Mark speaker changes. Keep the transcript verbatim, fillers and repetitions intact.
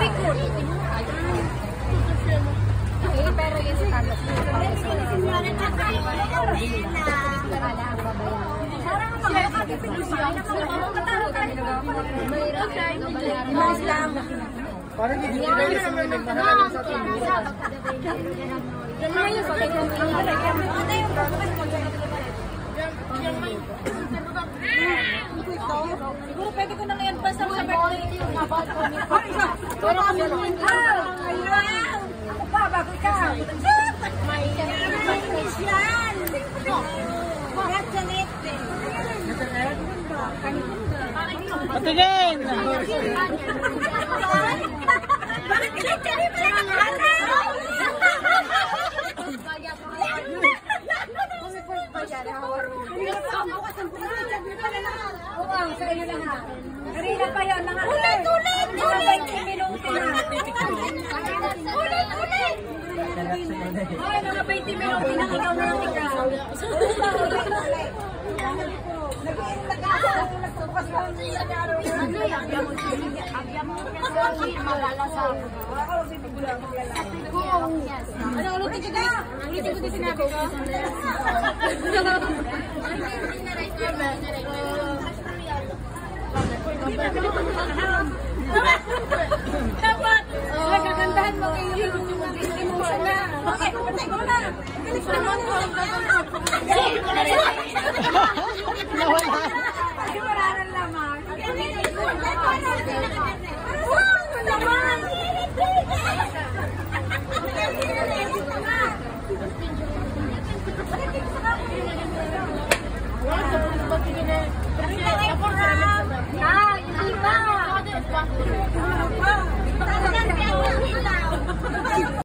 Speaker 1: likod. Eh, pero yun si Carlos.
Speaker 2: Parang hindi ko na sa mga nagmahal sa atin.
Speaker 1: Siguro pwede ko na ngayon pa sa birthday. Pero kami naman. Ako pa, bago ikaw. May miss yan.
Speaker 2: Patingin!
Speaker 1: Bakit kinagkari pa lang ang araw? Oo, sa iyo lang ha. Karina pa yun. Ulit, ulit, ulit! Ulit, ulit! Ay, mga twenty minuti na ikaw na lang ikaw. Ano, ulitin ko na? Ulitin ko din sinabi ko. Dapat! Nagagandahan mo kayo yung emotion na. Okay, patay ko na. Galis na mo.
Speaker 2: Nawala.
Speaker 1: Ay, mararan lamang. Wow, naman! Ah, hindi ba?